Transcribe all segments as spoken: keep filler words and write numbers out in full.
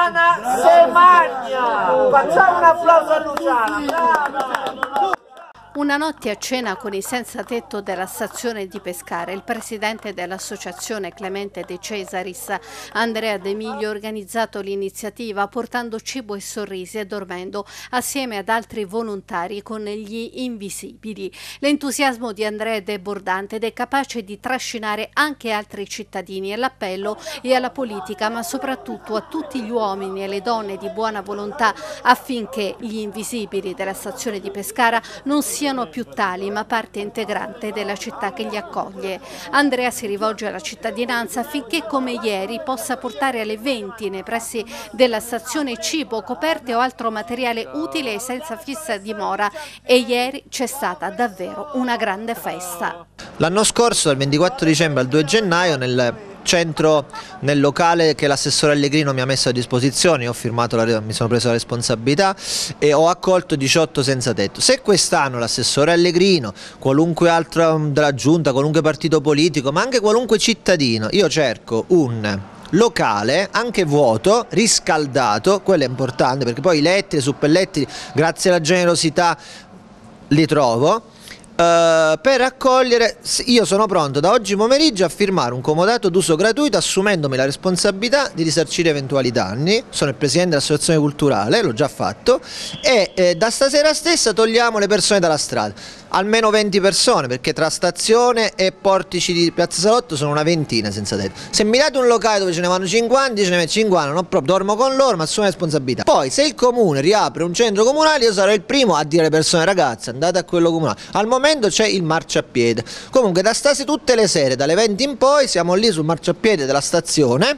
Luciana se magna! Facciamo un applauso a Luciana, brava! Una notte a cena con i senza tetto della stazione di Pescara, il presidente dell'associazione Clemente De Cesaris, Andrea De Miglio, ha organizzato l'iniziativa portando cibo e sorrisi e dormendo assieme ad altri volontari con gli invisibili. L'entusiasmo di Andrea è debordante ed è capace di trascinare anche altri cittadini. All'appello e alla politica, ma soprattutto a tutti gli uomini e le donne di buona volontà affinché gli invisibili della stazione di Pescara non siano siano più tali, ma parte integrante della città che li accoglie. Andrea si rivolge alla cittadinanza affinché, come ieri, possa portare alle venti nei pressi della stazione cibo, coperte o altro materiale utile e senza fissa dimora, e ieri c'è stata davvero una grande festa. L'anno scorso, dal ventiquattro dicembre al due gennaio, nel centro, nel locale che l'assessore Allegrino mi ha messo a disposizione, ho firmato la, mi sono preso la responsabilità e ho accolto diciotto senza tetto. Se quest'anno l'assessore Allegrino, qualunque altro della giunta, qualunque partito politico, ma anche qualunque cittadino, io cerco un locale anche vuoto, riscaldato, quello è importante perché poi i letti, le suppelletti, grazie alla generosità li trovo. Uh, per accogliere, io sono pronto da oggi pomeriggio a firmare un comodato d'uso gratuito assumendomi la responsabilità di risarcire eventuali danni. Sono il presidente dell'associazione culturale, l'ho già fatto, e eh, da stasera stessa togliamo le persone dalla strada, almeno venti persone, perché tra stazione e portici di Piazza Salotto sono una ventina senza tetto. Se mi date un locale dove ce ne vanno cinquanta, ce ne metto cinquanta, non proprio, dormo con loro, ma assumo responsabilità. Poi se il comune riapre un centro comunale, io sarò il primo a dire alle persone: ragazzi, andate a quello comunale. Al momento c'è il marciapiede. Comunque da stasera tutte le sere, dalle venti in poi, siamo lì sul marciapiede della stazione,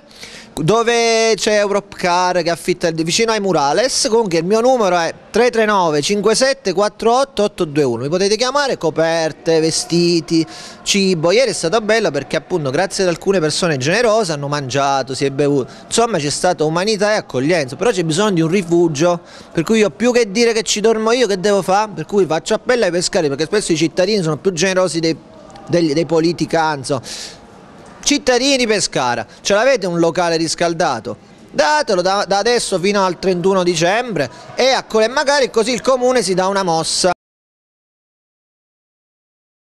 dove c'è Europcar che affitta vicino ai Murales. Comunque il mio numero è tre tre nove cinque sette quattro otto otto due uno, mi potete chiamare, coperte, vestiti, cibo. Ieri è stata bella perché appunto grazie ad alcune persone generose hanno mangiato, si è bevuto, insomma c'è stata umanità e accoglienza. Però c'è bisogno di un rifugio, per cui io più che dire che ci dormo io, che devo fare? Per cui faccio appello ai pescari, perché spesso i cittadini sono più generosi dei, dei, dei politicanzo. Cittadini di Pescara, ce l'avete un locale riscaldato? Datelo da, da adesso fino al trentuno dicembre e magari così il comune si dà una mossa.